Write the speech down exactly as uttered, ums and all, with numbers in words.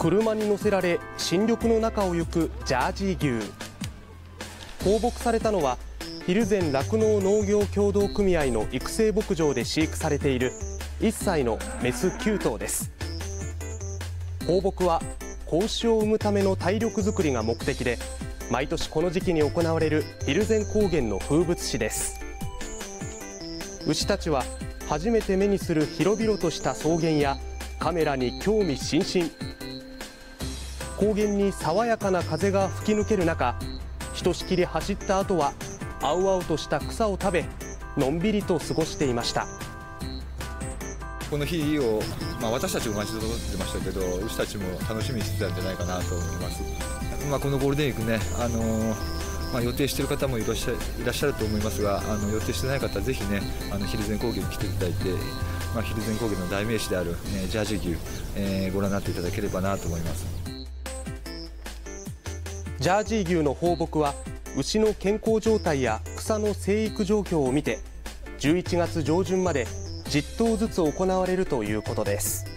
車に乗せられ新緑の中を行くジャージー牛。放牧されたのは蒜山酪農農業協同組合の育成牧場で飼育されているいっさいのメスきゅう頭です。放牧は子牛を産むための体力づくりが目的で、毎年この時期に行われる蒜山高原の風物詩です。牛たちは初めて目にする広々とした草原やカメラに興味津々。高原に爽やかな風が吹き抜ける中、ひとしきり走った後は青々とした草を食べ、のんびりと過ごしていました。 この日を、まあ、私たちも待ち望んでましたけど、牛たちも楽しみにしてたんじゃないかなと思います。まあ、このゴールデンウィークね、あのーまあ、予定している方もいらっしゃいらっしゃると思いますが、あの予定してない方はぜひね、あの蒜山高原に来ていただいて、まあ、蒜山高原の代名詞である、えー、ジャージー牛、えー、ご覧になっていただければなと思います。 ジャージー牛の放牧は牛の健康状態や草の生育状況を見てじゅういちがつ上旬までじゅっ頭ずつ行われるということです。